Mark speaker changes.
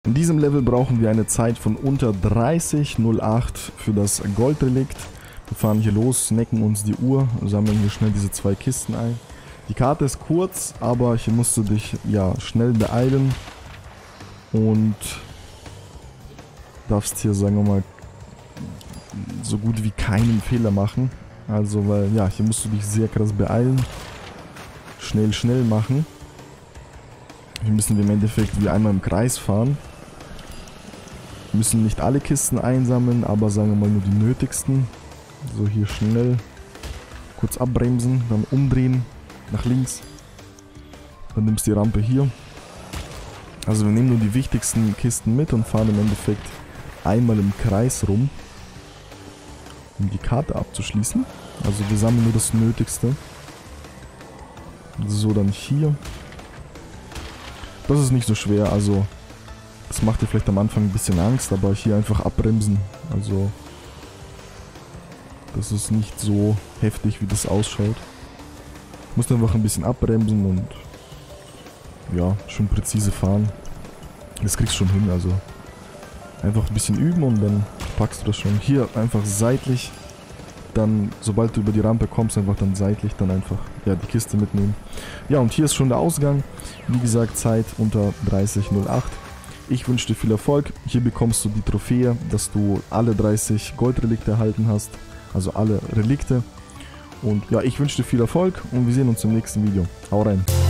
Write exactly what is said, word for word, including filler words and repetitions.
Speaker 1: In diesem Level brauchen wir eine Zeit von unter dreißig null acht für das Goldrelikt. Wir fahren hier los, snacken uns die Uhr, sammeln hier schnell diese zwei Kisten ein. Die Karte ist kurz, aber hier musst du dich ja schnell beeilen und darfst hier, sagen wir mal, so gut wie keinen Fehler machen. Also, weil, ja, hier musst du dich sehr krass beeilen. Schnell, schnell machen. Hier müssen wir im Endeffekt wie einmal im Kreis fahren. Wir müssen nicht alle Kisten einsammeln, aber sagen wir mal nur die nötigsten. So, hier schnell kurz abbremsen, dann umdrehen, nach links. Dann nimmst du die Rampe hier. Also wir nehmen nur die wichtigsten Kisten mit und fahren im Endeffekt einmal im Kreis rum, um die Karte abzuschließen. Also wir sammeln nur das Nötigste. So, dann hier. Das ist nicht so schwer, also das macht dir vielleicht am Anfang ein bisschen Angst, aber hier einfach abbremsen. Also das ist nicht so heftig, wie das ausschaut. Du musst einfach ein bisschen abbremsen und ja, schon präzise fahren. Das kriegst du schon hin, also einfach ein bisschen üben und dann packst du das schon. Hier einfach seitlich, dann sobald du über die Rampe kommst, einfach dann seitlich dann einfach ja, die Kiste mitnehmen. Ja, und hier ist schon der Ausgang. Wie gesagt, Zeit unter dreißig null acht. Ich wünsche dir viel Erfolg. Hier bekommst du die Trophäe, dass du alle dreißig Goldrelikte erhalten hast. Also alle Relikte. Und ja, ich wünsche dir viel Erfolg und wir sehen uns im nächsten Video. Hau rein.